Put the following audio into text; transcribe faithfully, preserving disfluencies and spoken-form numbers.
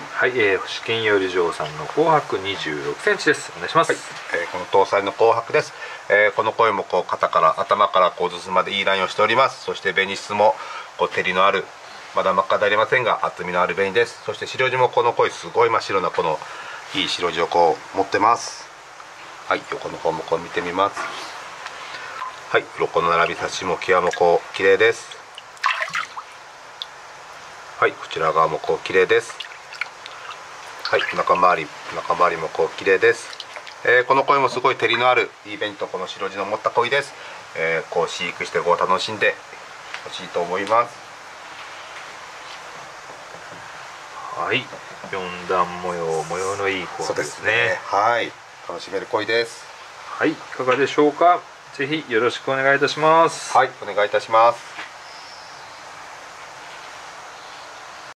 はい、えー、星金より嬢さんの紅白にじゅうろくセンチです。お願いします。 はい、えー、この搭載の紅白です。えー、この声もこう肩から頭からこう頭までいいラインをしております。そして紅質もこう照りのある、まだ真っ赤でありませんが厚みのある紅です。そして白地もこの声すごい真っ白なこのいい白地をこう持ってます。はい、横の方もこう見てみます。はい、鱗の並び差しも際もこう綺麗です。はい、こちら側もこう綺麗です。はい、中回り中回りもこう綺麗です。えー、この鯉もすごい照りのあるいい紅とこの白地の持った鯉です。えー、こう飼育してこう楽しんでほしいと思います。 はい、よん段模様、模様のいい紅白ですね。 そうですね。はい、楽しめる鯉です。 はい、いかがでしょうか。ぜひよろしくお願いいたします。 はい、お願いいたします。